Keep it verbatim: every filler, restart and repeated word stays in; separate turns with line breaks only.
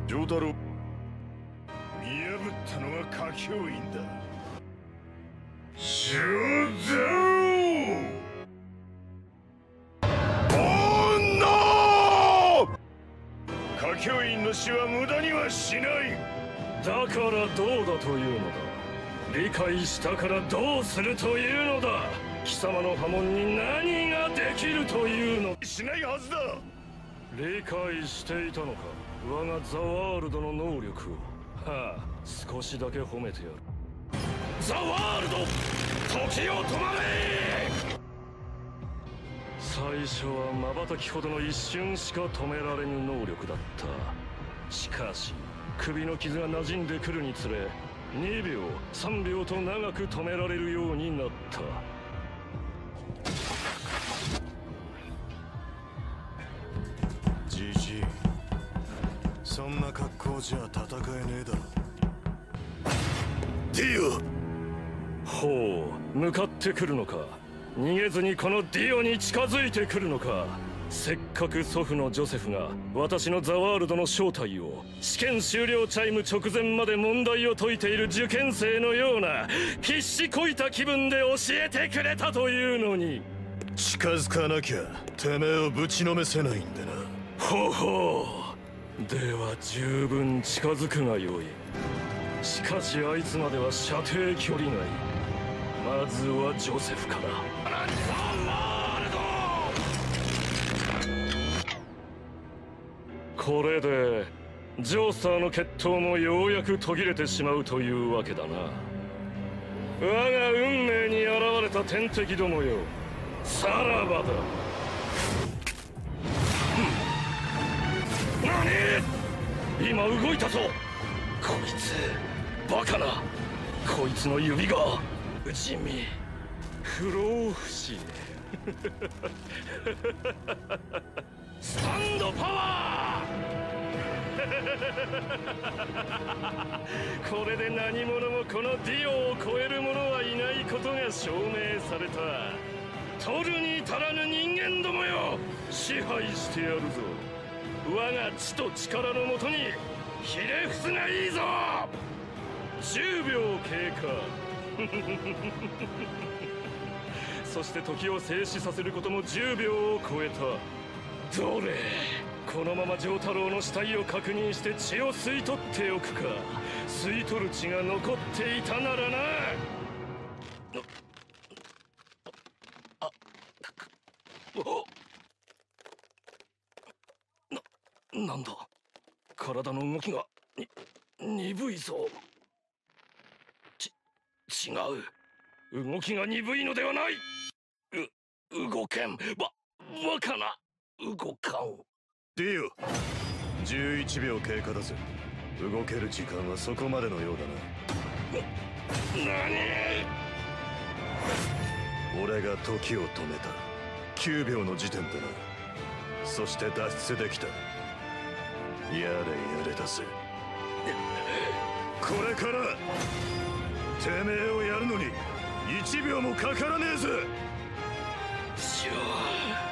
丈太郎、見破ったのが歌教員だ。正太郎、歌教員の死は無駄にはしない。
だからどうだというのだ。理解したからどうするというのだ。貴様の波紋に何ができるというの。
しないはずだ。
理解していたのか、我がザワールドの能力を。はあ、少しだけ褒めてやる。ザワールド、時を止まれ。最初は瞬きほどの一瞬しか止められぬ能力だった。しかし首の傷が馴染んでくるにつれ、にびょうさんびょうと長く止められるようになった。
じじい、そんな格好じゃ戦えねえだろ。ディオ。
ほう、向かってくるのか。逃げずにこのディオに近づいてくるのか。せっかく祖父のジョセフが私のザワールドの正体を試験終了チャイム直前まで問題を解いている受験生のような必死こいた気分で教えてくれたというのに。
近づかなきゃてめえをぶちのめせないんでな。
ほほう、では十分近づくがよい。しかしあいつまでは射程距離外。まずはジョセフから。これでジョースターの決闘もようやく途切れてしまうというわけだな。我が運命に現れた天敵どもよ、さらばだ。何？今動いたぞ。こいつバカな。こいつの指が地味不老不死。スタンドパワー。これで何者もこのディオを超える者はいないことが証明された。取るに足らぬ人間どもよ、支配してやるぞ。我が知と力のもとにひれ伏すがいいぞ。じゅうびょう経過。そして時を静止させることもじゅうびょうを超えた。どれ、このまま丈太郎の死体を確認して血を吸い取っておくか。吸い取る血が残っていたならな。あ、な、なんだ、体の動きがに鈍いぞ。ち、違う。動きが鈍いのではない。う、動けん。ば、バカな。動かん。
ディオ、じゅういちびょう経過だぜ。動ける時間はそこまでのようだな。
な、何？
俺が時を止めたきゅうびょうの時点でな。そして脱出できた。やれやれだぜ。これからてめえをやるのにいちびょうもかからねえぜ。
しょ